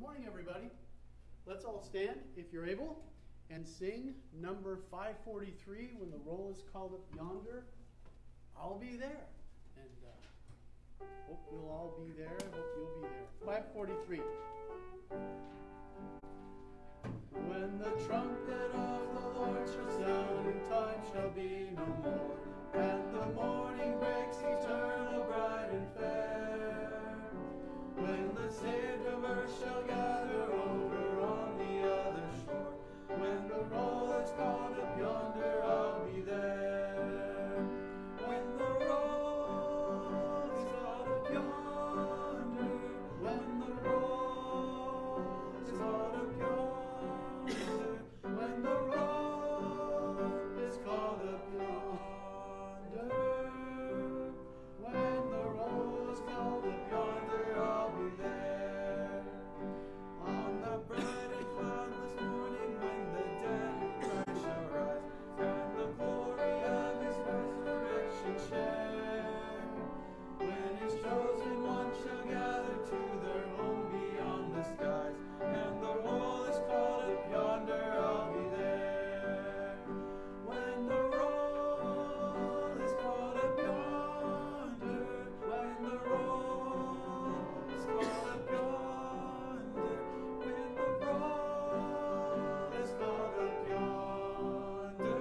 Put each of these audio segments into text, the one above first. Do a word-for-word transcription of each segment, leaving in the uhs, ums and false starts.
morning, everybody. Let's all stand, if you're able, and sing number five forty-three, When the Roll is Called Up Yonder. I'll be there. And uh, hope we'll all be there. Hope you'll be there. five forty-three. When the trumpet of the Lord shall sound, and time shall be no more, and the morning breaks eternal, bright and fair. When the saved of earth shall gather over on the other shore, when the roll is called up yonder, I'll be there. When the roll is called up yonder, when the roll is called up yonder, when the roll is called up yonder, when the roll is called up yonder, I'll be there. On the bright and cloudless morning, when the dead in Christ shall rise, and the glory of his resurrection share, when his chosen ones shall gather to their home beyond the skies, and the roll is called up yonder, I'll be there. When the roll is called up yonder, when the roll is called up yonder, when the roll is called up yonder,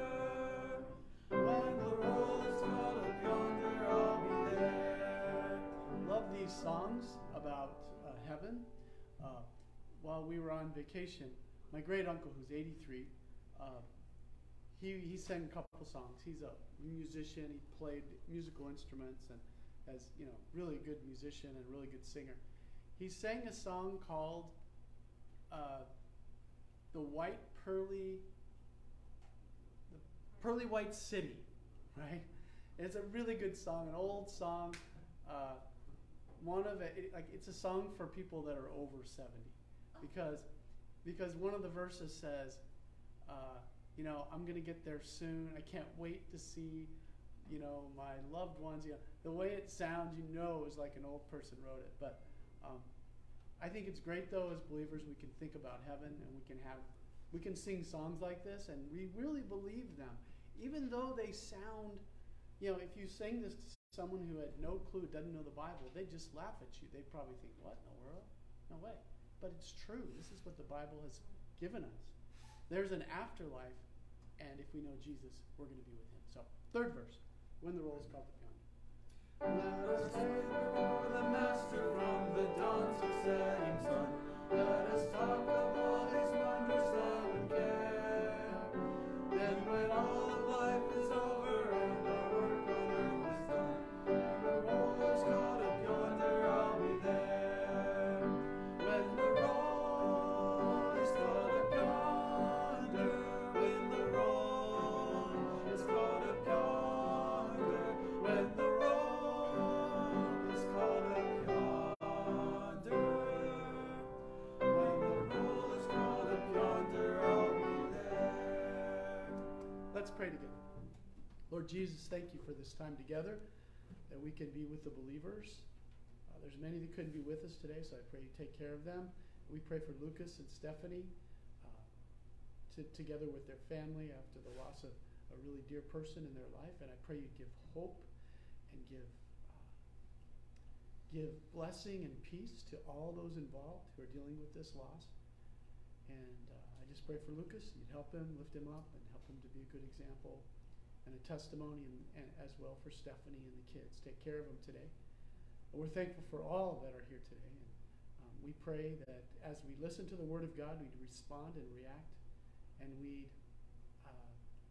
when the roll is called up yonder, I'll be there. Love these songs about uh, heaven. Uh, while we were on vacation, my great uncle, who's eighty-three, uh, he he sang a couple songs. He's a musician. He played musical instruments and as you know, really good musician and really good singer. He sang a song called uh, "The White Pearly, the Pearly White City," right? And it's a really good song, an old song. Uh, one of it, it, like it's a song for people that are over seventy, because because one of the verses says, uh, you know, I'm gonna get there soon. I can't wait to see, you know, my loved ones. You know, the way it sounds, you know, is like an old person wrote it. But um, I think it's great, though, as believers, we can think about heaven and we can have, we can sing songs like this, and we really believe them, even though they sound, you know, if you sing this to someone who had no clue, doesn't know the Bible, they just laugh at you. They probably think, "What in the world? No way!" But it's true. This is what the Bible has given us. There's an afterlife, and if we know Jesus, we're going to be with him. So, third verse. When the roll is called up yonder. Let us stand before the Master from the dawn to setting sun. Let us talk of all his wondrous love and care. Then when all of life is over and our work on earth is done, when the roll is called up yonder, I'll be there. When the roll is called up yonder, when the roll is called up yonder, when the roll is called up yonder, when the roll is called up yonder, I'll be there. Let's pray together. Lord Jesus, thank you for this time together, that we can be with the believers. Uh, there's many that couldn't be with us today, so I pray you take care of them. We pray for Lucas and Stephanie, uh, to, together with their family after the loss of a really dear person in their life, and I pray you give hope and give uh, give blessing and peace to all those involved who are dealing with this loss. And uh, I just pray for Lucas. You'd help him, lift him up, and help him to be a good example and a testimony, and, and as well for Stephanie and the kids. Take care of them today. And we're thankful for all that are here today. And um, we pray that as we listen to the Word of God, we'd respond and react, and we'd uh,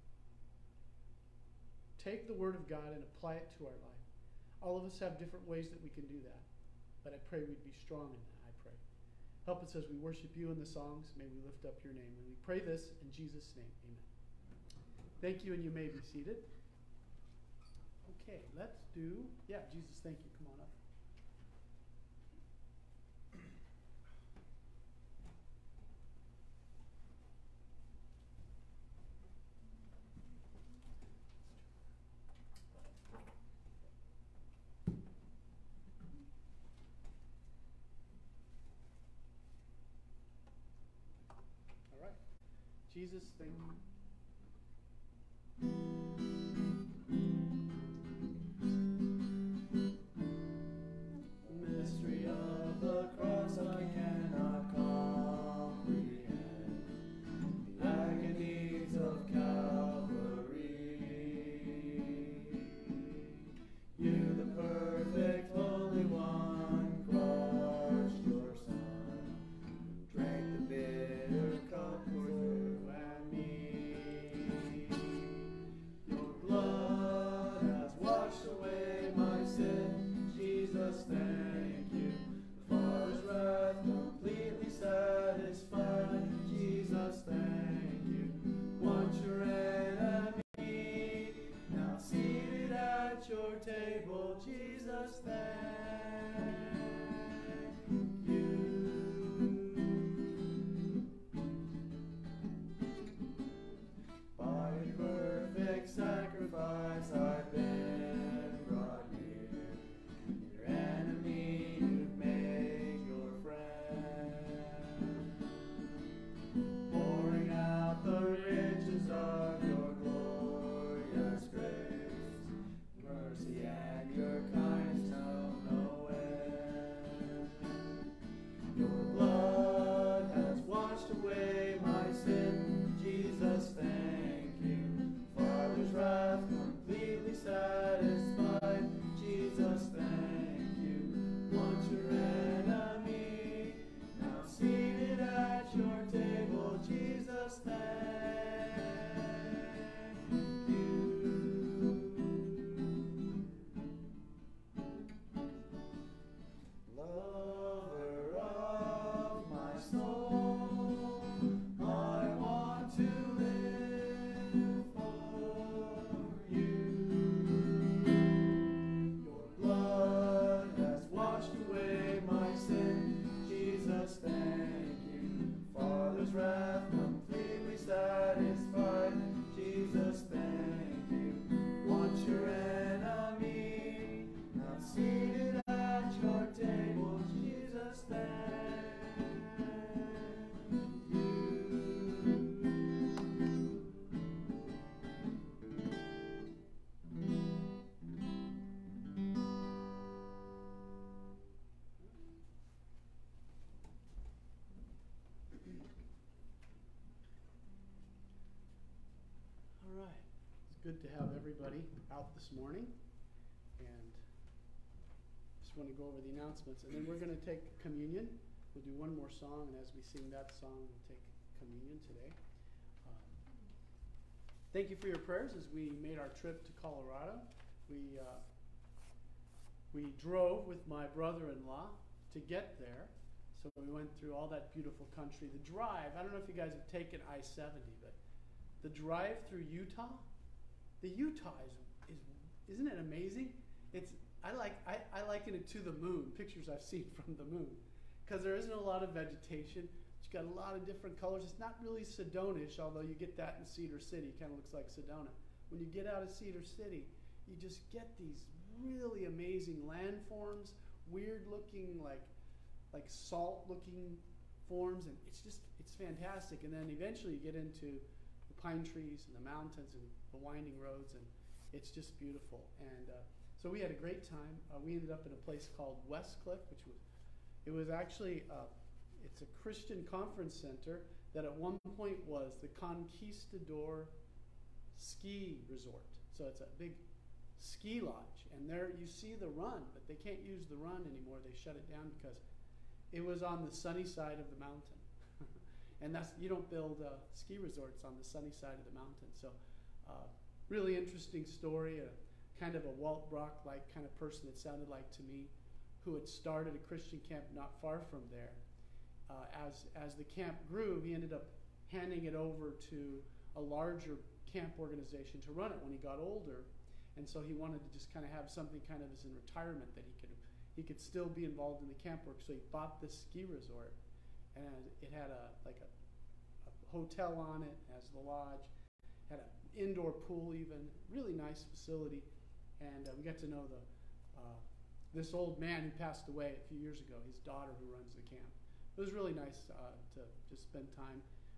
take the Word of God and apply it to our life. All of us have different ways that we can do that, but I pray we'd be strong in that, I pray. Help us as we worship you in the songs. May we lift up your name. And we pray this in Jesus' name. Amen. Thank you, and you may be seated. Okay, let's do, yeah, Jesus, thank you. Come on up. Jesus, thank you. Mystery of the cross I cannot comprehend. The agonies of Calvary. You, the perfect Holy One, crushed your Son, drank the bitter cup for you and me. Your blood has washed away my sin. Jesus, thank you. The Father's wrath completely satisfied. Jesus, thank you. Once your enemy, now seated at your table. Jesus, thank you. By a perfect sacrifice I've been brought near. Your enemy you've made your friend. Pouring out the riches of your glorious grace. Mercy and your kindness know no end. Your blood has washed away my sin. Jesus, thank you. Father's wrath completely satisfied. Jesus, thank you. Once your enemy, now seated at your table. Jesus, thank you. Lover of my soul, I want to live for you. Your blood has washed away my sin. Jesus, thank you. Father's wrath completely satisfied. Jesus, thank you. Once your enemy, now seated at your table. Jesus, thank you. All right. It's good to have everybody out this morning. And just want to go over the announcements. And then we're going to take communion. We'll do one more song. And as we sing that song, we'll take communion today. Um, thank you for your prayers as we made our trip to Colorado. We, uh, we drove with my brother-in-law to get there. So we went through all that beautiful country. The drive, I don't know if you guys have taken I seventy, but the drive through Utah, the Utah is, is isn't it amazing? It's I like I, I liken it to the moon. Pictures I've seen from the moon, because there isn't a lot of vegetation. It's got a lot of different colors. It's not really Sedona-ish, although you get that in Cedar City. It kind of looks like Sedona. When you get out of Cedar City, you just get these really amazing landforms, weird-looking like like salt-looking forms, and it's just it's fantastic. And then eventually you get into the pine trees and the mountains and the winding roads, and it's just beautiful. And uh, so we had a great time. Uh, we ended up in a place called Westcliff, which was it was actually uh, it's a Christian conference center that at one point was the Conquistador ski resort. So it's a big ski lodge, and there you see the run, but they can't use the run anymore. They shut it down because it was on the sunny side of the mountain. And that's you don't build uh, ski resorts on the sunny side of the mountain. So uh, really interesting story, a kind of a Walt Brock-like kind of person it sounded like to me, who had started a Christian camp not far from there. Uh, as, as the camp grew, he ended up handing it over to a larger camp organization to run it when he got older. And so he wanted to just kind of have something kind of as in retirement that he could he could still be involved in the camp work. So he bought this ski resort, and it had a like a, a hotel on it, as the lodge, had an indoor pool even, really nice facility. And uh, we got to know the uh, this old man who passed away a few years ago, his daughter who runs the camp. It was really nice uh, to just spend time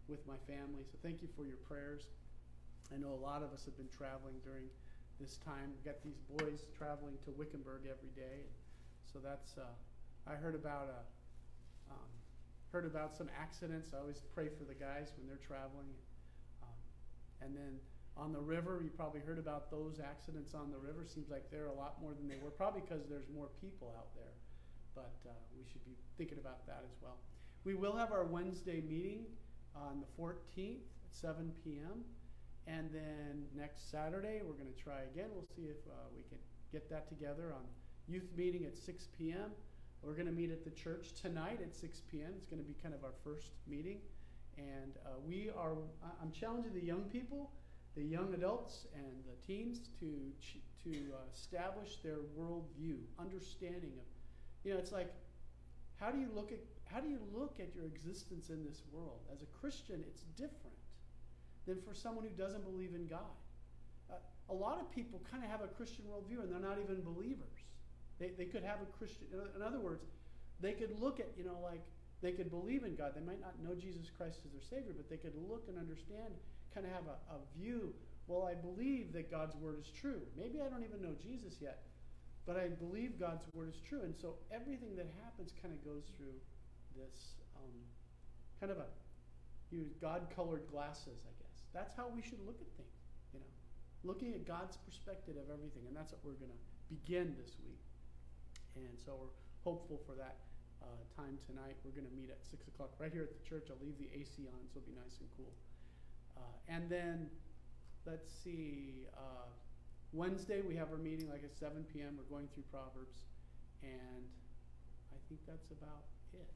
with my family. So thank you for your prayers. I know a lot of us have been traveling during this time. We've got these boys traveling to Wickenburg every day. So that's, uh, I heard about uh, um, heard about some accidents. I always pray for the guys when they're traveling. Um, and then on the river, you probably heard about those accidents on the river. Seems like they're a lot more than they were, probably because there's more people out there. But uh, we should be thinking about that as well. We will have our Wednesday meeting on the fourteenth at seven p.m. And then next Saturday, we're going to try again. We'll see if uh, we can get that together on youth meeting at six p.m. We're going to meet at the church tonight at six p.m. It's going to be kind of our first meeting. And uh, we are, I'm challenging the young people, the young adults and the teens to, to uh, establish their worldview, understanding of, you know, it's like, how do you look at, how do you look at your existence in this world? As a Christian, it's different than for someone who doesn't believe in God. Uh, a lot of people kind of have a Christian worldview and they're not even believers. They, they could have a Christian, in other words, they could look at, you know, like, they could believe in God. They might not know Jesus Christ as their Savior, but they could look and understand, kind of have a, a view, well, I believe that God's Word is true. Maybe I don't even know Jesus yet, but I believe God's Word is true. And so everything that happens kind of goes through this um, kind of a, use God-colored glasses, I guess. That's how we should look at things, you know, looking at God's perspective of everything. And that's what we're going to begin this week. And so we're hopeful for that uh, time tonight. We're going to meet at six o'clock right here at the church. I'll leave the A C on, so it'll be nice and cool. Uh, and then, let's see, uh, Wednesday we have our meeting like at seven p.m. We're going through Proverbs. And I think that's about it.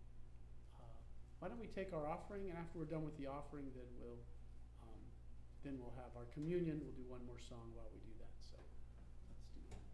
Uh, why don't we take our offering, and after we're done with the offering, then we'll, um, then we'll have our communion. We'll do one more song while we do that. So let's do that.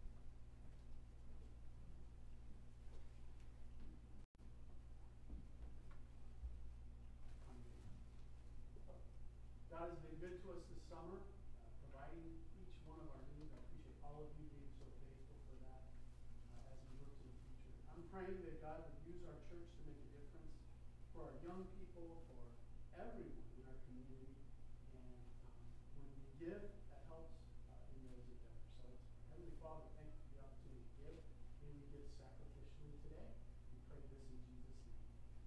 God has been good to us this summer, uh, providing each one of our needs. I appreciate all of you being so faithful for that uh, as we look to the future. I'm praying that God would use our church to make a difference for our young people, for everyone in our community. And um, when we give, that helps uh, in those endeavors. So let's pray. Heavenly Father, thank you for the opportunity to give. May we give sacrificially today. We pray this in Jesus' name.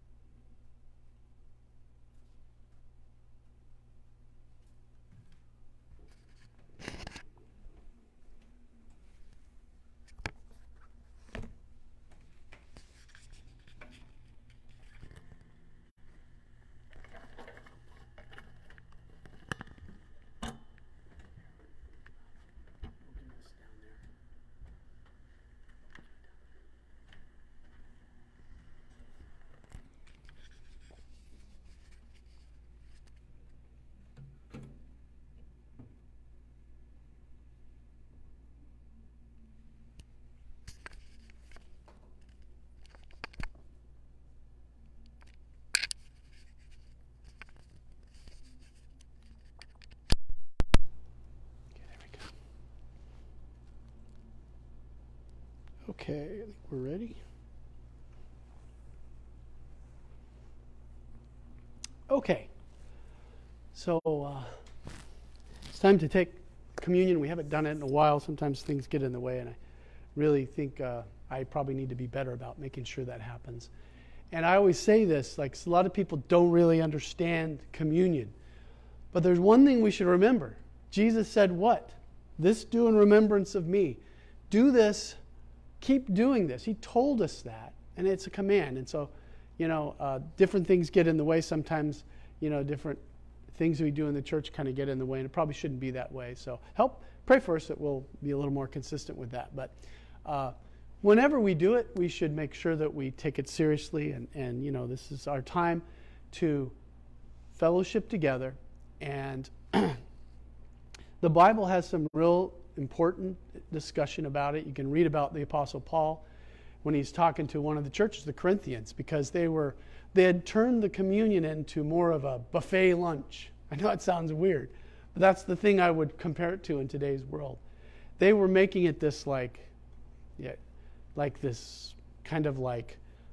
Okay, I think we're ready. Okay, so uh, it's time to take communion. We haven't done it in a while. Sometimes things get in the way, and I really think uh, I probably need to be better about making sure that happens. And I always say this, like a lot of people don't really understand communion. But there's one thing we should remember. Jesus said what? This do in remembrance of me. Do this. Keep doing this. He told us that, and it's a command. And so, you know, uh, different things get in the way. Sometimes, you know, different things we do in the church kind of get in the way, and it probably shouldn't be that way. So help, pray for us that we'll be a little more consistent with that. But uh, whenever we do it, we should make sure that we take it seriously, and, and, you know, this is our time to fellowship together. And the Bible has some real important discussion about it. You can read about the Apostle Paul when he's talking to one of the churches, the Corinthians, because they were they had turned the communion into more of a buffet lunch. I know it sounds weird, but that's the thing I would compare it to in today's world. They were making it this like, yeah, like this kind of like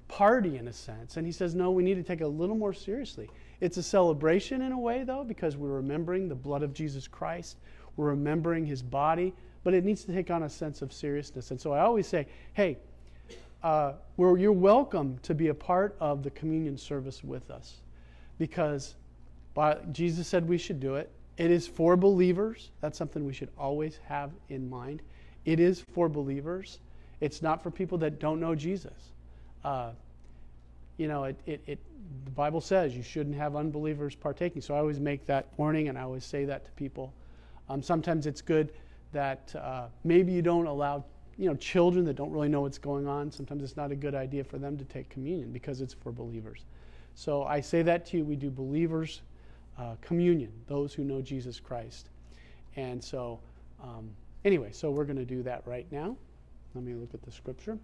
party in a sense. And he says, no, we need to take it a little more seriously. It's a celebration in a way, though, because we're remembering the blood of Jesus Christ. We're remembering his body, but it needs to take on a sense of seriousness. And so I always say, hey, uh, we're, you're welcome to be a part of the communion service with us, because by, Jesus said we should do it. It is for believers. That's something we should always have in mind. It is for believers. It's not for people that don't know Jesus. Uh, you know, it, it, it, the Bible says you shouldn't have unbelievers partaking. So I always make that warning, and I always say that to people. Um, sometimes it's good that uh, maybe you don't allow, you know, children that don't really know what's going on. Sometimes it's not a good idea for them to take communion because it's for believers. So I say that to you. We do believers uh, communion, those who know Jesus Christ. And so, um, anyway, so we're going to do that right now. Let me look at the scripture.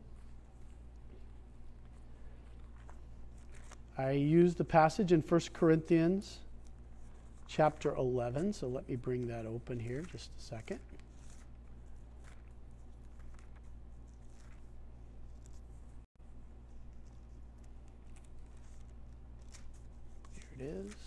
I used the passage in First Corinthians chapter eleven, so let me bring that open here just a second. Here it is.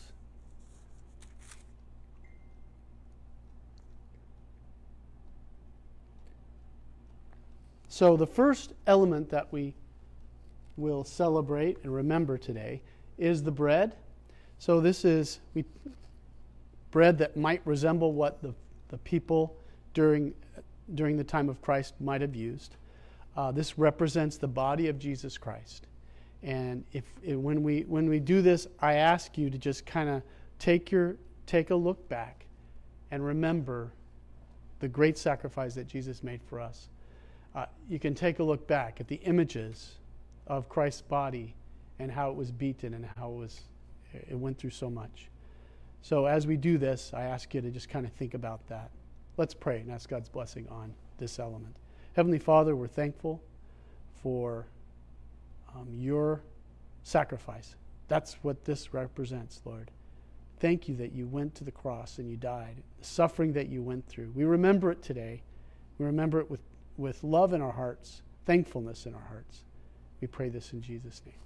So the first element that we will celebrate and remember today is the bread. So this is we, bread that might resemble what the, the people during, during the time of Christ might have used. Uh, this represents the body of Jesus Christ. And if, if when we when we do this, I ask you to just kind of take your take a look back and remember the great sacrifice that Jesus made for us. Uh, you can take a look back at the images of Christ's body and how it was beaten and how it was it went through so much. So as we do this, I ask you to just kind of think about that. Let's pray and ask God's blessing on this element. Heavenly Father, we're thankful for um, your sacrifice. That's what this represents, Lord. Thank you that you went to the cross and you died, the suffering that you went through. We remember it today. We remember it with, with love in our hearts, thankfulness in our hearts. We pray this in Jesus' name.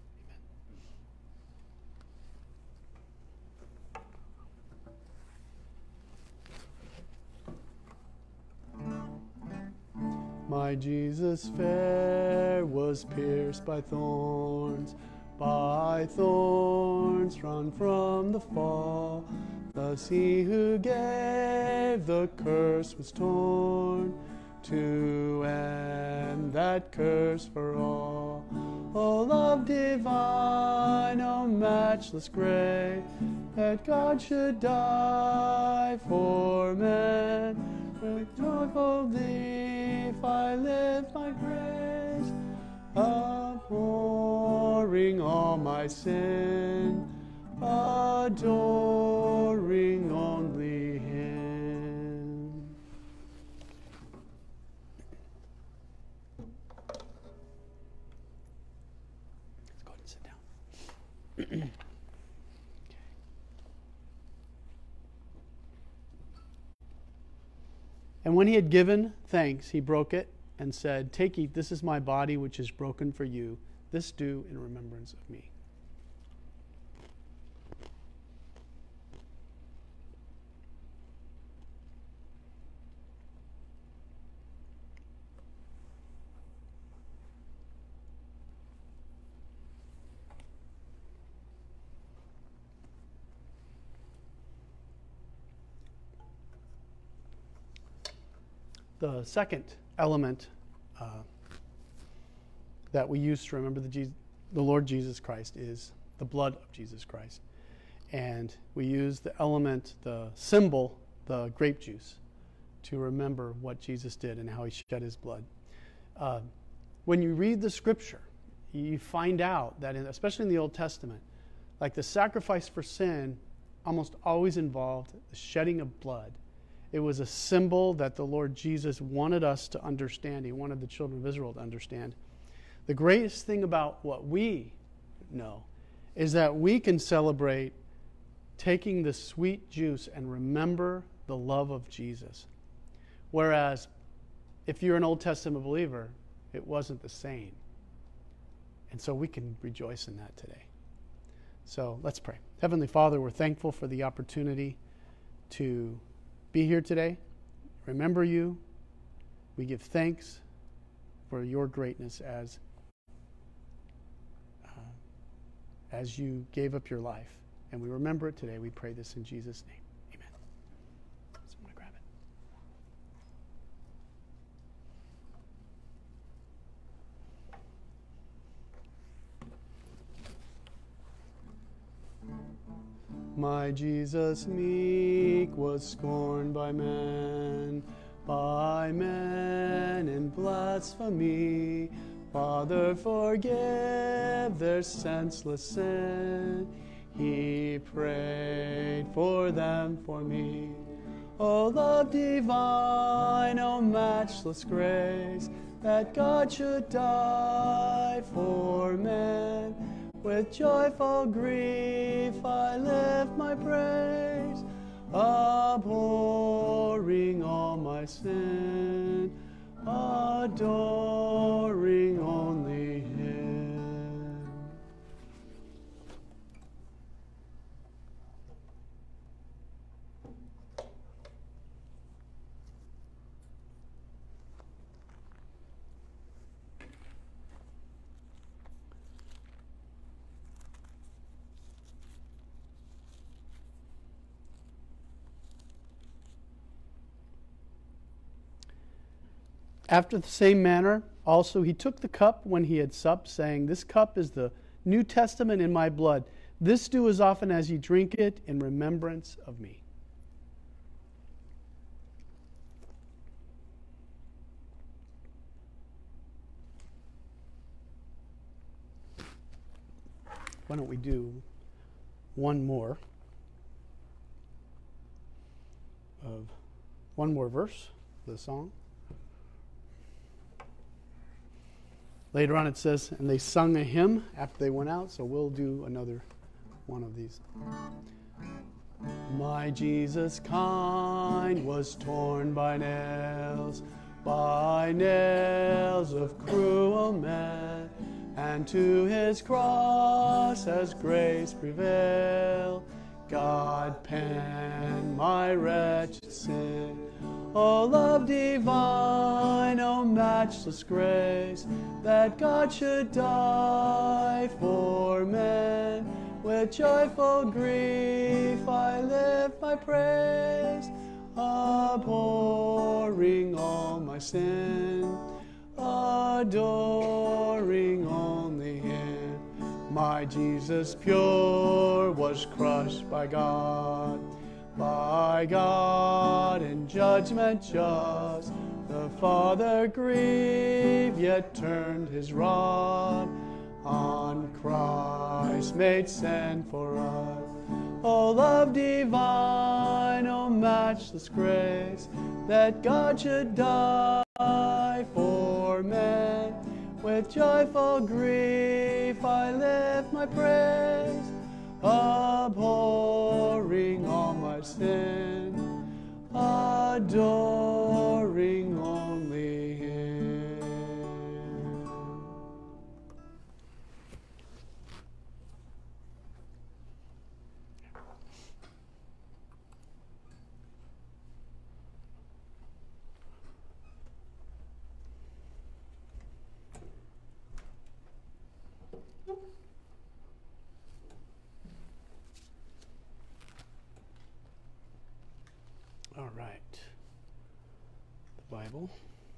Amen. My Jesus fair was pierced by thorns, by thorns run from the fall. Thus he who gave the curse was torn, to end that curse for all. O love divine, O matchless grace, that God should die for men. With joyful leaf I lift my praise, abhorring all my sin, adoring only him. Let's go ahead and sit down. Okay. And when he had given thanks, he broke it and said, "Take, eat, this is my body which is broken for you. This do in remembrance of me." The second element uh, that we use to remember the, Je- the Lord Jesus Christ is the blood of Jesus Christ. And we use the element, the symbol, the grape juice, to remember what Jesus did and how he shed his blood. Uh, when you read the scripture, you find out that, in, especially in the Old Testament, like the sacrifice for sin almost always involved the shedding of blood. It was a symbol that the Lord Jesus wanted us to understand. He wanted the children of Israel to understand. The greatest thing about what we know is that we can celebrate taking the sweet juice and remember the love of Jesus. Whereas if you're an Old Testament believer, it wasn't the same. And so we can rejoice in that today. So let's pray. Heavenly Father, we're thankful for the opportunity to be here today. Remember you. We give thanks for your greatness as, uh, as you gave up your life. And we remember it today. We pray this in Jesus' name. Amen. So I'm going to grab it. My Jesus meek was scorned by men, by men in blasphemy. Father, forgive their senseless sin. He prayed for them, for me. O love divine, O matchless grace, that God should die for men. With joyful grief I lift my praise, abhorring all my sin, adoring only Him. After the same manner, also he took the cup when he had supped, saying, This cup is the New Testament in my blood. This do as often as ye drink it in remembrance of me. Why don't we do one more of one more verse of the song? Later on it says, and they sung a hymn after they went out, so we'll do another one of these. My Jesus kind was torn by nails, by nails of cruel men, and to his cross as grace prevailed, God penned my wretched sin. O love divine, O matchless grace, that God should die for men. With joyful grief I lift my praise, abhorring all my sin, adoring only Him. My Jesus pure was crushed by God, by God in judgment just. The Father grieved, yet turned His rod on Christ made sin for us. O love divine, O matchless grace, that God should die for men. With joyful grief I lift my praise, abhorring all my sin, adoring only Him. All right. The Bible.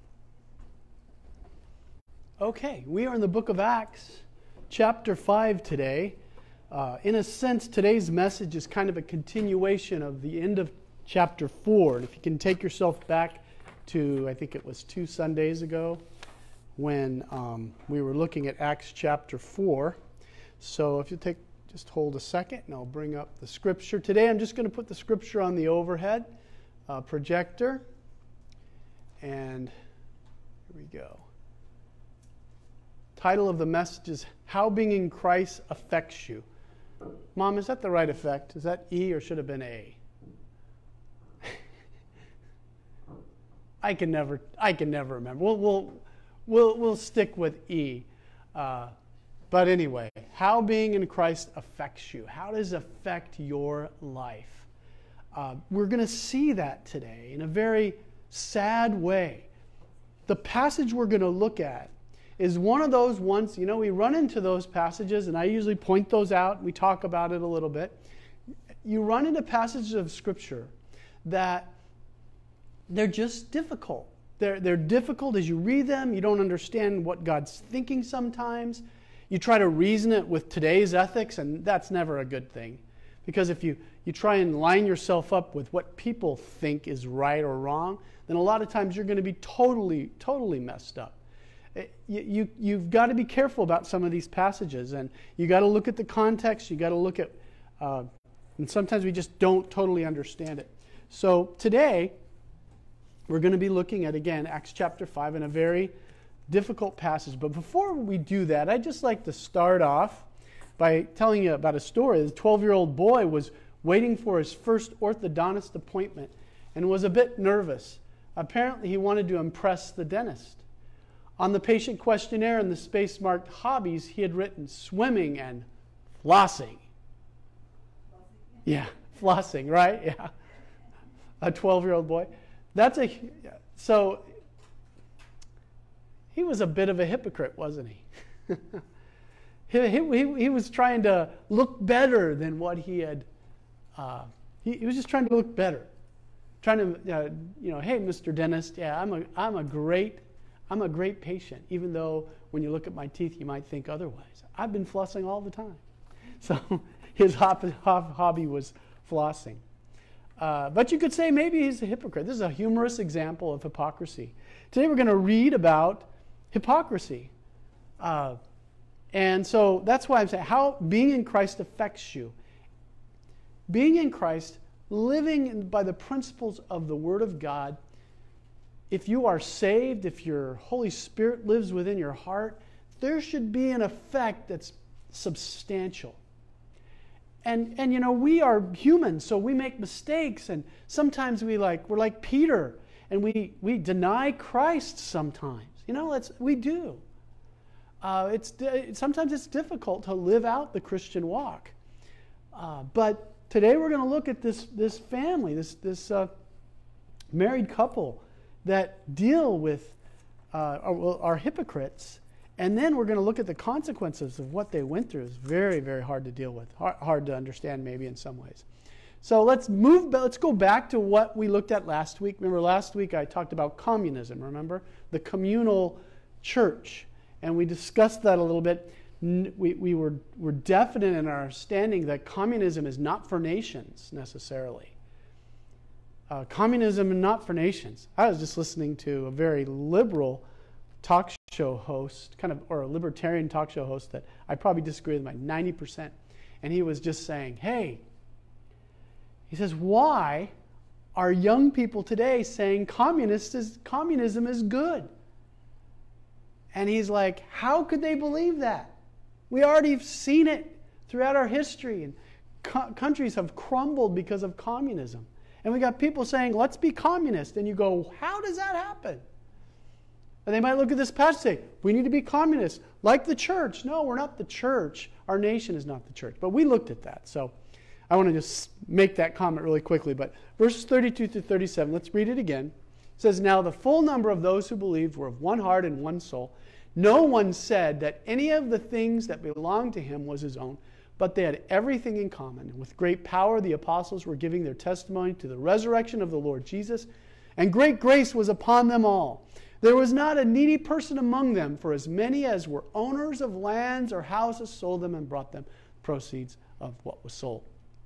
Okay, we are in the book of Acts, chapter five today. Uh, in a sense, today's message is kind of a continuation of the end of chapter four. And if you can take yourself back to, I think it was two Sundays ago, when um, we were looking at Acts chapter four. So if you take, just hold a second and I'll bring up the scripture. Today I'm just going to put the scripture on the overhead uh, projector. And here we go. Title of the message is How Being in Christ Affects You. Mom, is that the right effect? Is that E or should have been A? I can never I can never remember. We'll we'll we'll, we'll stick with E. Uh, But anyway, how being in Christ affects you. How does it affect your life? Uh, we're going to see that today in a very sad way. The passage we're going to look at is one of those ones, you know, we run into those passages, and I usually point those out. We talk about it a little bit. You run into passages of Scripture that they're just difficult. They're, they're difficult as you read them. You don't understand what God's thinking sometimes. You try to reason it with today's ethics, and that's never a good thing. Because if you, you try and line yourself up with what people think is right or wrong, then a lot of times you're going to be totally, totally messed up. You, you, you've got to be careful about some of these passages, and you got to look at the context. You got to look at, uh, and sometimes we just don't totally understand it. So today, we're going to be looking at, again, Acts chapter five in a very difficult passage. But before we do that, I'd just like to start off by telling you about a story. The twelve-year-old boy was waiting for his first orthodontist appointment and was a bit nervous. Apparently, he wanted to impress the dentist. On the patient questionnaire in the space marked hobbies, he had written swimming and flossing. Yeah, flossing, right? Yeah. A twelve-year-old boy. That's a so he was a bit of a hypocrite, wasn't he? he, he? He was trying to look better than what he had. Uh, he, he was just trying to look better, trying to, uh, you know, hey, Mister Dentist, yeah, I'm a, I'm a great, I'm a great patient. Even though when you look at my teeth, you might think otherwise. I've been flossing all the time. So his hobby, hobby was flossing. Uh, but you could say maybe he's a hypocrite. This is a humorous example of hypocrisy. Today we're going to read about hypocrisy. Uh, and so that's why I'm saying how being in Christ affects you. Being in Christ, living by the principles of the Word of God, if you are saved, if your Holy Spirit lives within your heart, there should be an effect that's substantial. And, and you know, we are humans, so we make mistakes, and sometimes we like, we're like Peter, and we, we deny Christ sometimes. You know, that's, we do. Uh, it's sometimes it's difficult to live out the Christian walk. Uh, but today we're going to look at this, this family, this, this uh, married couple that deal with, uh, are, are hypocrites. And then we're going to look at the consequences of what they went through. It's very, very hard to deal with, hard, hard to understand maybe in some ways. So let's move, let's go back to what we looked at last week. Remember last week I talked about communism, remember? The communal church. And we discussed that a little bit. We, we were, were definite in our understanding that communism is not for nations necessarily. Uh, communism is not for nations. I was just listening to a very liberal talk show host, kind of, or a libertarian talk show host that I probably disagree with by ninety percent. And he was just saying, hey, he says, why are young people today saying communist is, communism is good? And he's like, how could they believe that? We already have seen it throughout our history, and co- countries have crumbled because of communism. And we got people saying, let's be communist. And you go, how does that happen? And they might look at this passage and say, we need to be communists, like the church. No, we're not the church. Our nation is not the church. But we looked at that. So I want to just make that comment really quickly. But verses thirty-two through thirty-seven, let's read it again. It says, now the full number of those who believed were of one heart and one soul. No one said that any of the things that belonged to him was his own, but they had everything in common. And with great power the apostles were giving their testimony to the resurrection of the Lord Jesus, and great grace was upon them all. There was not a needy person among them, for as many as were owners of lands or houses sold them and brought them proceeds of what was sold.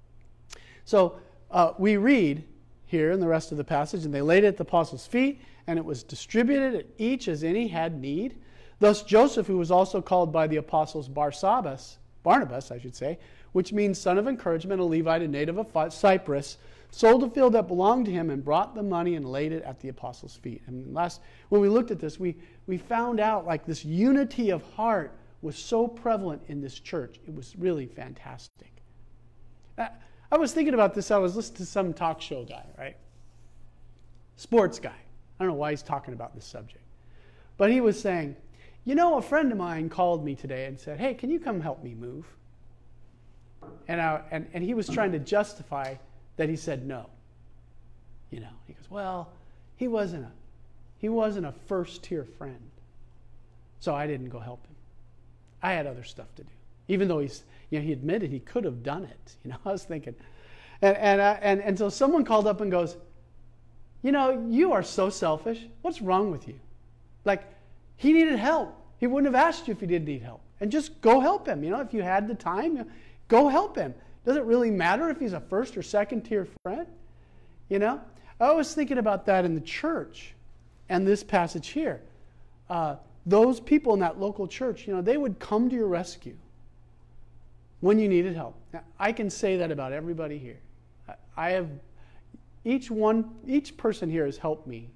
So uh, we read here in the rest of the passage, and they laid it at the apostles' feet, and it was distributed at each as any had need. Thus Joseph, who was also called by the apostles Barsabbas, Barnabas, I should say, which means son of encouragement, a Levite, a native of Cyprus, sold a field that belonged to him and brought the money and laid it at the apostles' feet. And last, when we looked at this, we, we found out like this unity of heart was so prevalent in this church. It was really fantastic. I, I was thinking about this. I was listening to some talk show guy, right? Sports guy. I don't know why he's talking about this subject. But he was saying, you know, a friend of mine called me today and said, hey, can you come help me move? And, I, and, and he was trying to justify that he said no. You know, he goes, well, he wasn't a, he wasn't a first-tier friend. So I didn't go help him. I had other stuff to do. Even though he's, you know, he admitted he could have done it. You know, I was thinking. And, and, uh, and, and so someone called up and goes, you know, you are so selfish. What's wrong with you? Like, he needed help. He wouldn't have asked you if he did need help. And just go help him. You know, if you had the time, you know, go help him. Does it really matter if he's a first or second tier friend? You know? I was thinking about that in the church and this passage here. Uh, those people in that local church, you know, they would come to your rescue when you needed help. Now, I can say that about everybody here. I have, each one, each person here has helped me.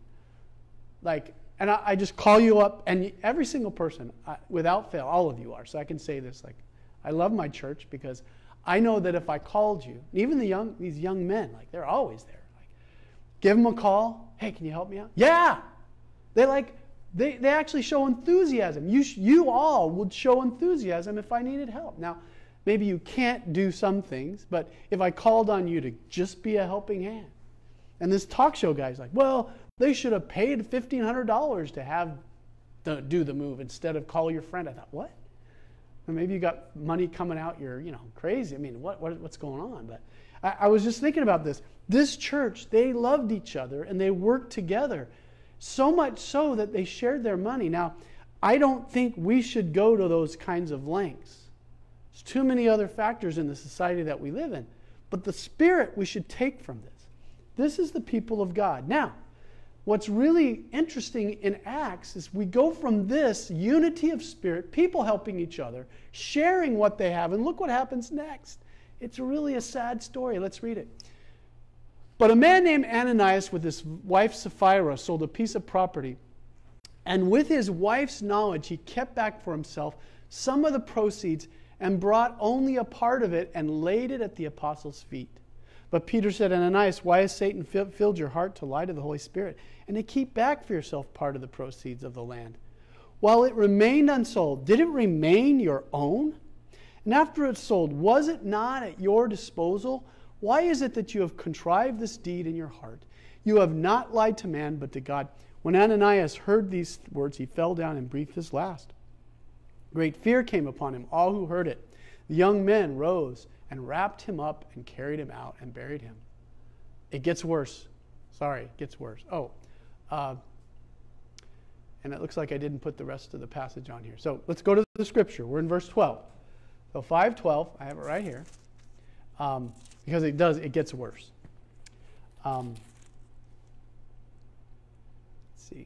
Like, and I, I just call you up, and every single person, I, without fail, all of you are. So I can say this, like, I love my church because I know that if I called you, even the young, these young men, like, they're always there. Like, give them a call. Hey, can you help me out? Yeah. They like, they, they actually show enthusiasm. You, you all would show enthusiasm if I needed help. Now, maybe you can't do some things, but if I called on you to just be a helping hand. And this talk show guy's like, well, they should have paid fifteen hundred dollars to have the, do the move instead of call your friend. I thought, what? Or maybe you got money coming out, you're, you know, crazy. I mean, what, what what's going on? But I, I was just thinking about this. This church, they loved each other and they worked together. So much so that they shared their money. Now, I don't think we should go to those kinds of lengths. There's too many other factors in the society that we live in. But the spirit we should take from this. This is the people of God. Now, what's really interesting in Acts is we go from this unity of spirit, people helping each other, sharing what they have, and look what happens next. It's really a sad story. Let's read it. But a man named Ananias with his wife Sapphira sold a piece of property, and with his wife's knowledge, he kept back for himself some of the proceeds and brought only a part of it and laid it at the apostles' feet. But Peter said, Ananias, why has Satan filled your heart to lie to the Holy Spirit and to keep back for yourself part of the proceeds of the land? While it remained unsold, did it remain your own? And after it's sold, was it not at your disposal? Why is it that you have contrived this deed in your heart? You have not lied to man, but to God. When Ananias heard these words, he fell down and breathed his last. Great fear came upon him, all who heard it. The young men rose and wrapped him up and carried him out and buried him. It gets worse. Sorry, it gets worse. Oh, uh, and it looks like I didn't put the rest of the passage on here. So let's go to the scripture. We're in verse twelve. So five twelve, I have it right here. Um, because it does, it gets worse. Um, let's see.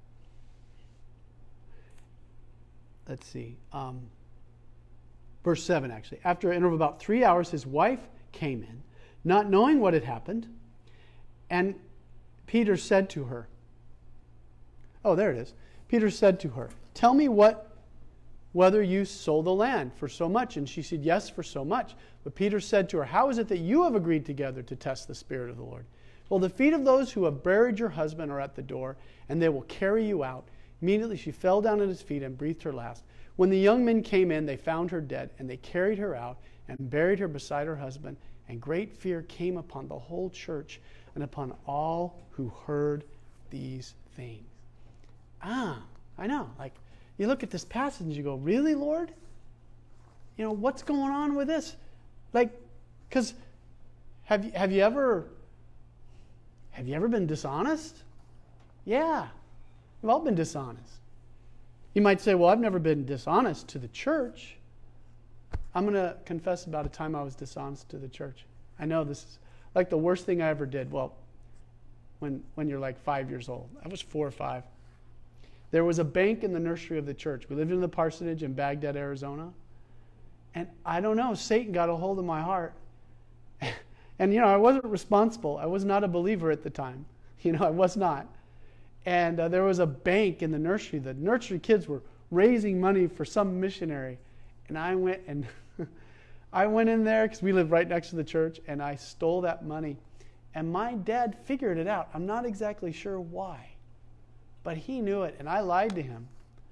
Let's see. Um, verse seven, actually. After an interval of about three hours, his wife came in, not knowing what had happened. And Peter said to her, oh, there it is. Peter said to her, tell me what, whether you sold the land for so much. And she said, yes, for so much. But Peter said to her, how is it that you have agreed together to test the Spirit of the Lord? Well, the feet of those who have buried your husband are at the door, and they will carry you out. Immediately she fell down at his feet and breathed her last. When the young men came in, they found her dead, and they carried her out and buried her beside her husband. And great fear came upon the whole church and upon all who heard these things. Ah, I know. Like, you look at this passage and you go, really, Lord? You know, what's going on with this? Like, because have you, have you ever, have you ever been dishonest? Yeah, we've all been dishonest. You might say, well, I've never been dishonest to the church. I'm going to confess about a time I was dishonest to the church. I know this is like the worst thing I ever did. Well, when, when you're like five years old. I was four or five. There was a bank in the nursery of the church. We lived in the parsonage in Baghdad, Arizona. And I don't know, Satan got a hold of my heart. And, you know, I wasn't responsible. I was not a believer at the time. You know, I was not. And uh, there was a bank in the nursery. The nursery kids were raising money for some missionary. And I went and I went in there because we lived right next to the church, and I stole that money. And my dad figured it out. I'm not exactly sure why. But he knew it, and I lied to him.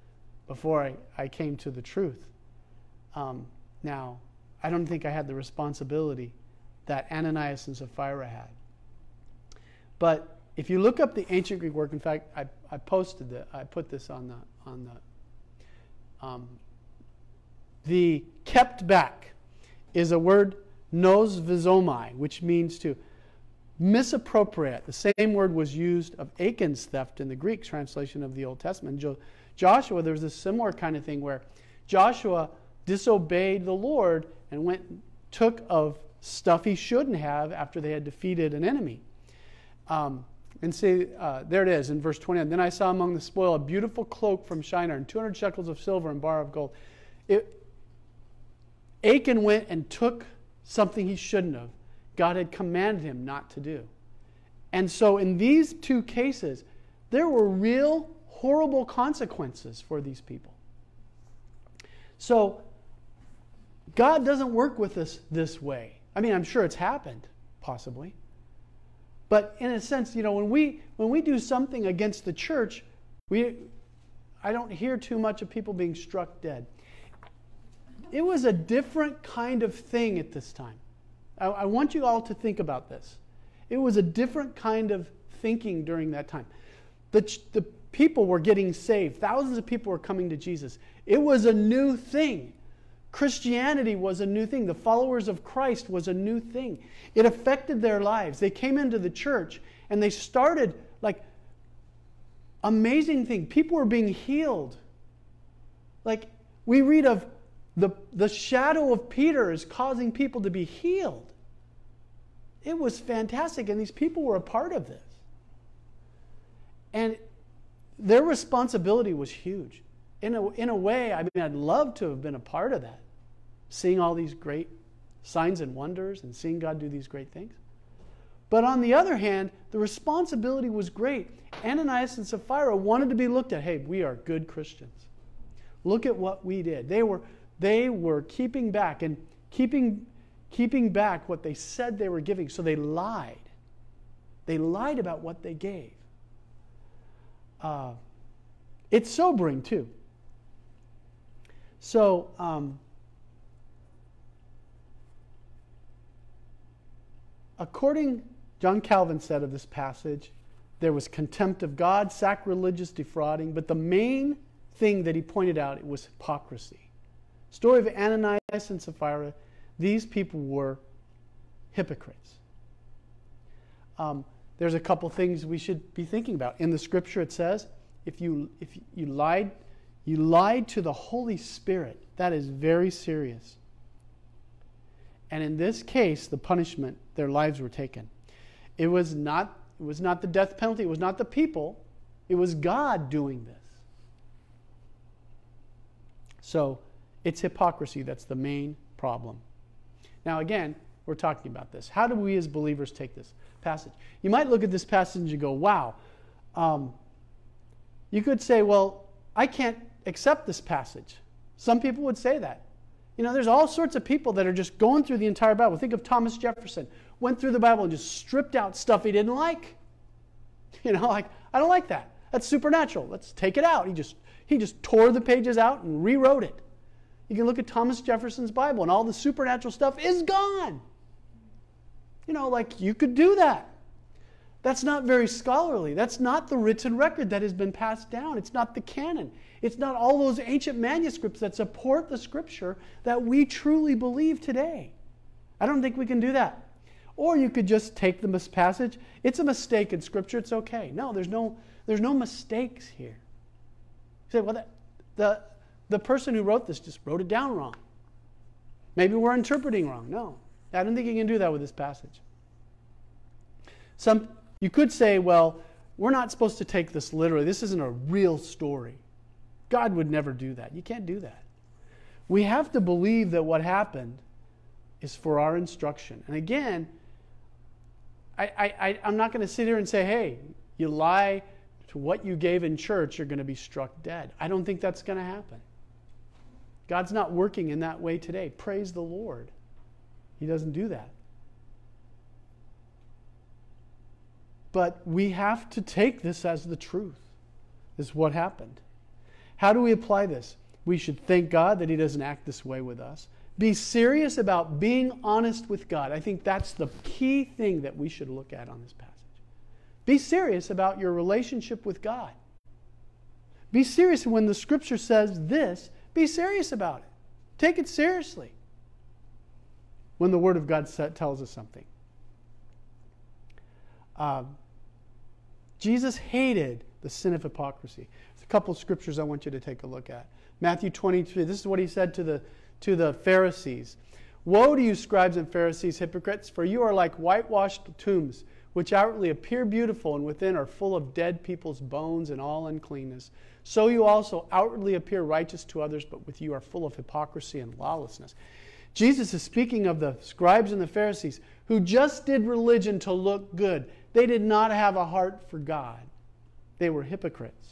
before I, I came to the truth. Um, now, I don't think I had the responsibility that Ananias and Sapphira had. But if you look up the ancient Greek word, in fact, I, I posted that, I put this on the, on the, um, the kept back is a word, nos vizomai, which means to misappropriate. The same word was used of Achan's theft in the Greek translation of the Old Testament. Jo- Joshua, there was a similar kind of thing where Joshua disobeyed the Lord and went took of stuff he shouldn't have after they had defeated an enemy. Um, and see, uh, there it is in verse twenty-nine. Then I saw among the spoil a beautiful cloak from Shinar and two hundred shekels of silver and bar of gold. It, Achan went and took something he shouldn't have. God had commanded him not to do. And so in these two cases, there were real horrible consequences for these people. So God doesn't work with us this way. I mean, I'm sure it's happened, possibly. But in a sense, you know, when we when we do something against the church, we I don't hear too much of people being struck dead. It was a different kind of thing at this time. I, I want you all to think about this. It was a different kind of thinking during that time. The, the people were getting saved. Thousands of people were coming to Jesus. It was a new thing. Christianity was a new thing. The followers of Christ was a new thing. It affected their lives. They came into the church and they started like amazing thing. People were being healed. Like we read of the, the shadow of Peter is causing people to be healed. It was fantastic, and these people were a part of this. And their responsibility was huge. In a, in a way, I mean, I'd love to have been a part of that. Seeing all these great signs and wonders and seeing God do these great things. But on the other hand, the responsibility was great. Ananias and Sapphira wanted to be looked at. Hey, we are good Christians. Look at what we did. They were, they were keeping back and keeping, keeping back what they said they were giving. So they lied. They lied about what they gave. Uh, it's sobering too. So, um, according, John Calvin said of this passage, there was contempt of God, sacrilegious defrauding, but the main thing that he pointed out it was hypocrisy. Story of Ananias and Sapphira, these people were hypocrites. Um, there's a couple things we should be thinking about. In the scripture it says, if you if you lied, you lied to the Holy Spirit. That is very serious. And in this case, the punishment, their lives were taken. It was not, it was not the death penalty, it was not the people, it was God doing this. So, it's hypocrisy that's the main problem. Now again, we're talking about this. How do we as believers take this passage? You might look at this passage and go, wow. Um, you could say, well, I can't accept this passage. Some people would say that. You know, there's all sorts of people that are just going through the entire Bible. Think of Thomas Jefferson. Went through the Bible and just stripped out stuff he didn't like. You know, like, I don't like that. That's supernatural. Let's take it out. He just, he just tore the pages out and rewrote it. You can look at Thomas Jefferson's Bible and all the supernatural stuff is gone. You know, like, you could do that. That's not very scholarly. That's not the written record that has been passed down. It's not the canon. It's not all those ancient manuscripts that support the scripture that we truly believe today. I don't think we can do that. Or you could just take the passage. It's a mistake in scripture. It's okay. No, there's no, there's no mistakes here. You say, well, that, the, the person who wrote this just wrote it down wrong. Maybe we're interpreting wrong. No, I don't think you can do that with this passage. Some, you could say, well, we're not supposed to take this literally. This isn't a real story. God would never do that. You can't do that. We have to believe that what happened is for our instruction. And again, I, I, I'm not going to sit here and say, hey, you lie to what you gave in church, you're going to be struck dead. I don't think that's going to happen. God's not working in that way today. Praise the Lord. He doesn't do that. But we have to take this as the truth. This is what happened. How do we apply this? We should thank God that he doesn't act this way with us. Be serious about being honest with God. I think that's the key thing that we should look at on this passage. Be serious about your relationship with God. Be serious when the Scripture says this, be serious about it. Take it seriously when the Word of God tells us something. Um, Jesus hated the sin of hypocrisy. There's a couple of scriptures I want you to take a look at. Matthew twenty-three, this is what he said to the, to the Pharisees. Woe to you, scribes and Pharisees, hypocrites, for you are like whitewashed tombs, which outwardly appear beautiful and within are full of dead people's bones and all uncleanness. So you also outwardly appear righteous to others, but with you are full of hypocrisy and lawlessness. Jesus is speaking of the scribes and the Pharisees who just did religion to look good. They did not have a heart for God. They were hypocrites.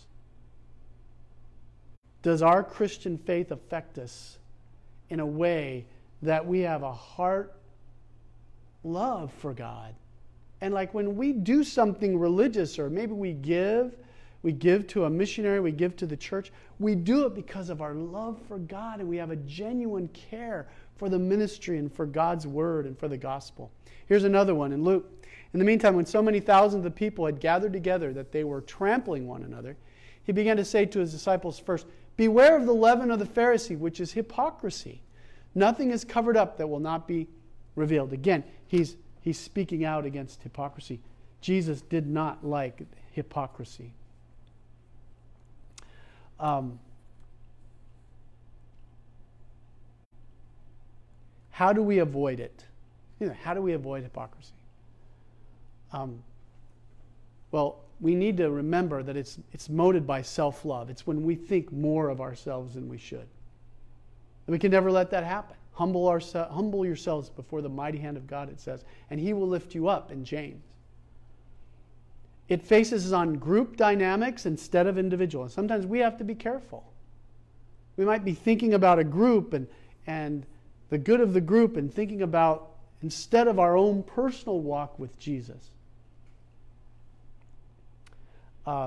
Does our Christian faith affect us in a way that we have a heart love for God? And like when we do something religious, or maybe we give, we give to a missionary, we give to the church, we do it because of our love for God, and we have a genuine care for the ministry and for God's word and for the gospel. Here's another one in Luke. In the meantime, when so many thousands of people had gathered together that they were trampling one another, he began to say to his disciples first, beware of the leaven of the Pharisee, which is hypocrisy. Nothing is covered up that will not be revealed. Again, he's, he's speaking out against hypocrisy. Jesus did not like hypocrisy. Um, how do we avoid it? You know, how do we avoid hypocrisy? Um, well, we need to remember that it's it's motivated by self-love. It's when we think more of ourselves than we should. And we can never let that happen. Humble, ourse- humble yourselves before the mighty hand of God, it says, and he will lift you up in James. It focuses on group dynamics instead of individual. And sometimes we have to be careful. We might be thinking about a group and, and the good of the group and thinking about instead of our own personal walk with Jesus. Uh,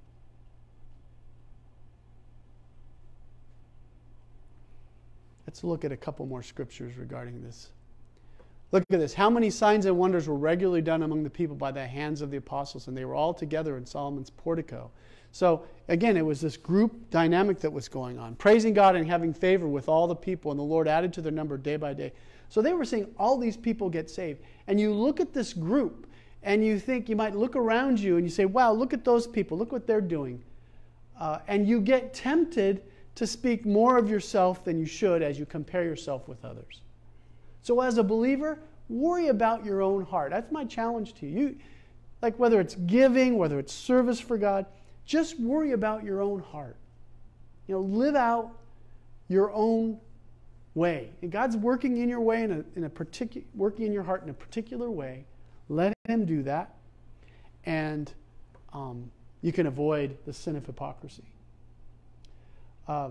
let's look at a couple more scriptures regarding this. Look at this. How many signs and wonders were regularly done among the people by the hands of the apostles? And they were all together in Solomon's portico. So, again, it was this group dynamic that was going on. Praising God and having favor with all the people. And the Lord added to their number day by day. So they were seeing all these people get saved. And you look at this group and you think, you might look around you and you say, wow, look at those people. Look what they're doing. Uh, and you get tempted to speak more of yourself than you should as you compare yourself with others. So as a believer, worry about your own heart. That's my challenge to you. you. Like whether it's giving, whether it's service for God, just worry about your own heart. You know, live out your own way. And God's working in your way in a, in a particular, working in your heart in a particular way. Let him do that. And um, you can avoid the sin of hypocrisy. Uh,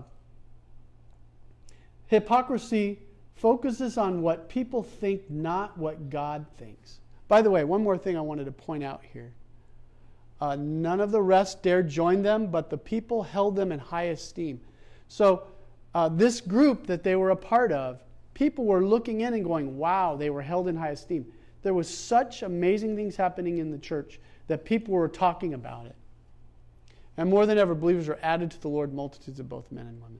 hypocrisy focuses on what people think, not what God thinks. By the way, one more thing I wanted to point out here. Uh, none of the rest dared join them, but the people held them in high esteem. So uh, this group that they were a part of, people were looking in and going, wow, they were held in high esteem. There was such amazing things happening in the church that people were talking about it. And more than ever, believers are added to the Lord, multitudes of both men and women.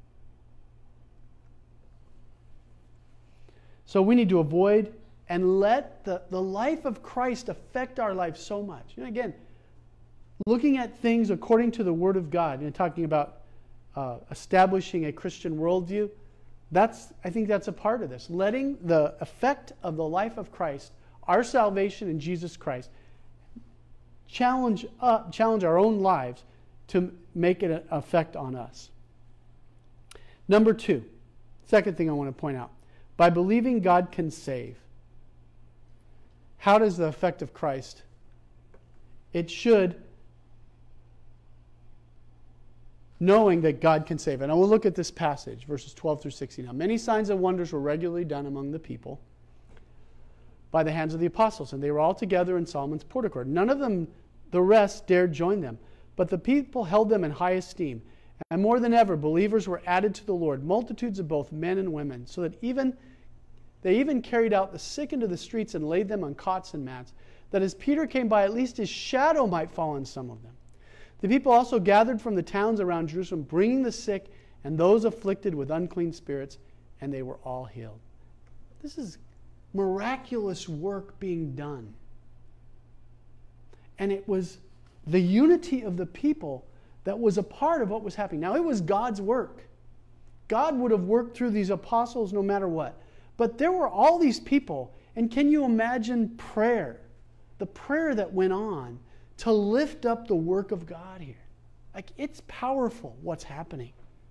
So we need to avoid and let the, the life of Christ affect our life so much. And again, looking at things according to the Word of God, and talking about uh, establishing a Christian worldview, that's I think that's a part of this. Letting the effect of the life of Christ, our salvation in Jesus Christ, challenge uh, challenge our own lives to make it an effect on us. Number two, second thing I want to point out. By believing God can save. How does the effect of Christ? It should, knowing that God can save. And I will look at this passage, verses twelve through sixteen. Now, many signs and wonders were regularly done among the people by the hands of the apostles, and they were all together in Solomon's portico. None of them, the rest, dared join them, but the people held them in high esteem. And more than ever, believers were added to the Lord, multitudes of both men and women, so that even they even carried out the sick into the streets and laid them on cots and mats, that as Peter came by, at least his shadow might fall on some of them. The people also gathered from the towns around Jerusalem, bringing the sick and those afflicted with unclean spirits, and they were all healed. This is miraculous work being done. And it was the unity of the people that was a part of what was happening. Now, it was God's work. God would have worked through these apostles no matter what. But there were all these people, and can you imagine prayer? The prayer that went on to lift up the work of God here. Like, it's powerful what's happening.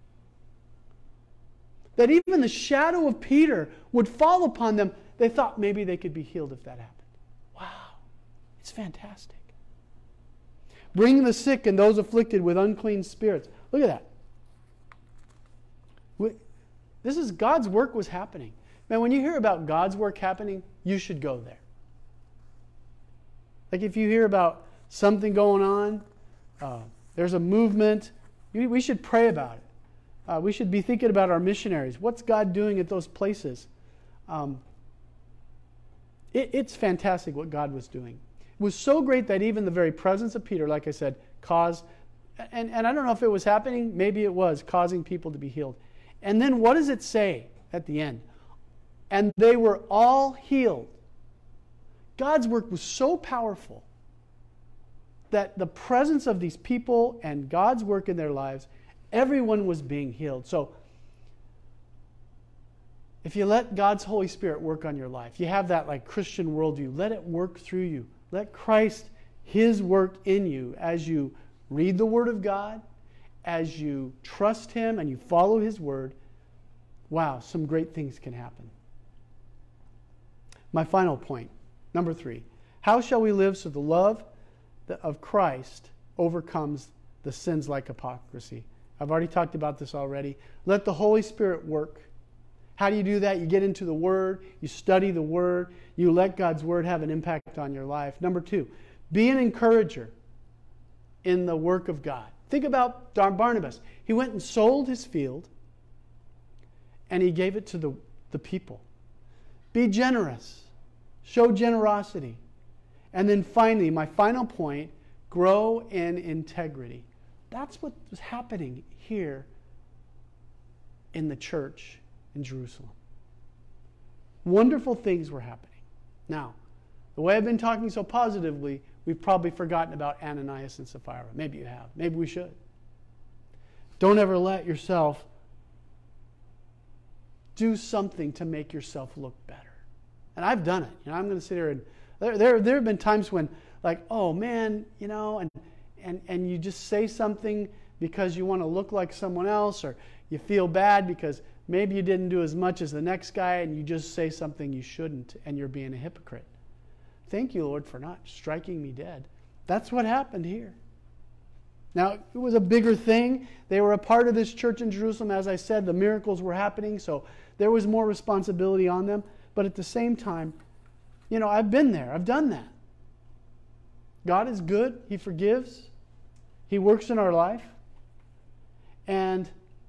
That even the shadow of Peter would fall upon them. They thought maybe they could be healed if that happened. Wow. It's fantastic. Bring the sick and those afflicted with unclean spirits. Look at that. This is God's work was happening. Man, when you hear about God's work happening, you should go there. Like if you hear about something going on, uh, there's a movement, we should pray about it. Uh, we should be thinking about our missionaries. What's God doing at those places? Um, it, it's fantastic what God was doing. It was so great that even the very presence of Peter, like I said, caused, and, and I don't know if it was happening, maybe it was, causing people to be healed. And then what does it say at the end? And they were all healed. God's work was so powerful that the presence of these people and God's work in their lives, everyone was being healed. So, if you let God's Holy Spirit work on your life, you have that like Christian worldview, let it work through you. Let Christ, His work in you as you read the Word of God, as you trust Him and you follow His Word, wow, some great things can happen. My final point, number three. How shall we live so the love of Christ overcomes the sins like hypocrisy? I've already talked about this already. Let the Holy Spirit work. How do you do that? You get into the Word, you study the Word, you let God's Word have an impact on your life. Number two, be an encourager in the work of God. Think about Barnabas. He went and sold his field and he gave it to the, the people. Be generous. Show generosity. And then finally, my final point, grow in integrity. That's what was happening here in the church in Jerusalem. Wonderful things were happening. Now, the way I've been talking so positively, we've probably forgotten about Ananias and Sapphira. Maybe you have. Maybe we should. Don't ever let yourself do something to make yourself look better. And I've done it. You know, I'm going to sit here and there, there, there have been times when, like, oh man, you know, and, and, and you just say something because you want to look like someone else, or you feel bad because maybe you didn't do as much as the next guy and you just say something you shouldn't and you're being a hypocrite. Thank you, Lord, for not striking me dead. That's what happened here. Now, it was a bigger thing. They were a part of this church in Jerusalem. As I said, the miracles were happening, so there was more responsibility on them. But at the same time, you know, I've been there. I've done that. God is good. He forgives. He works in our life. And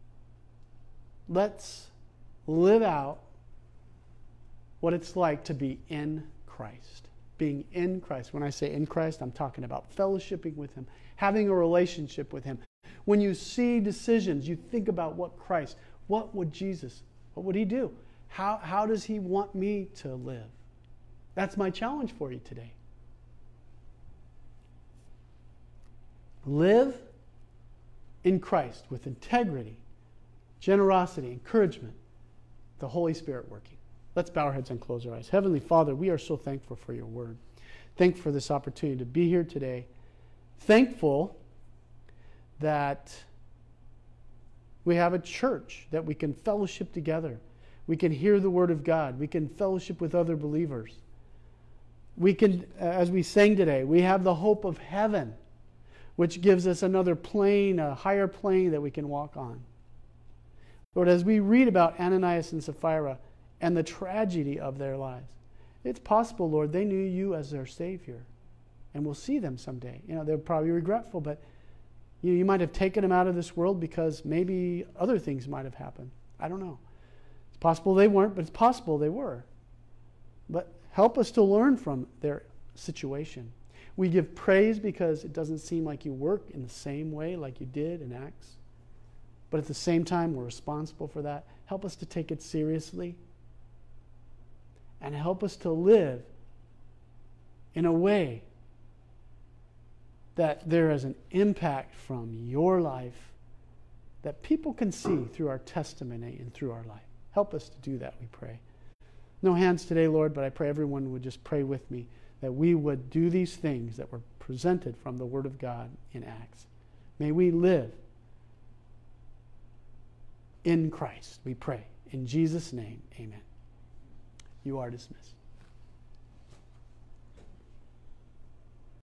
let's live out what it's like to be in Christ. Being in Christ. When I say in Christ, I'm talking about fellowshipping with Him, having a relationship with Him. When you see decisions, you think about what Christ, what would Jesus, what would He do? How, how does He want me to live? That's my challenge for you today. Live in Christ with integrity, generosity, encouragement, the Holy Spirit working. Let's bow our heads and close our eyes. Heavenly Father, we are so thankful for your word. Thankful for this opportunity to be here today. Thankful that we have a church that we can fellowship together. We can hear the word of God. We can fellowship with other believers. We can, as we sang today, we have the hope of heaven, which gives us another plane, a higher plane that we can walk on. Lord, as we read about Ananias and Sapphira and the tragedy of their lives, it's possible, Lord, they knew you as their Savior. And we'll see them someday. You know, they're probably regretful, but You, you might have taken them out of this world because maybe other things might have happened. I don't know. It's possible they weren't, but it's possible they were. But help us to learn from their situation. We give praise because it doesn't seem like you work in the same way like you did in Acts. But at the same time, we're responsible for that. Help us to take it seriously. And help us to live in a way that there is an impact from your life that people can see through our testimony and through our life. Help us to do that, we pray. No hands today, Lord, but I pray everyone would just pray with me that we would do these things that were presented from the Word of God in Acts. May we live in Christ, we pray. In Jesus' name, amen. You are dismissed.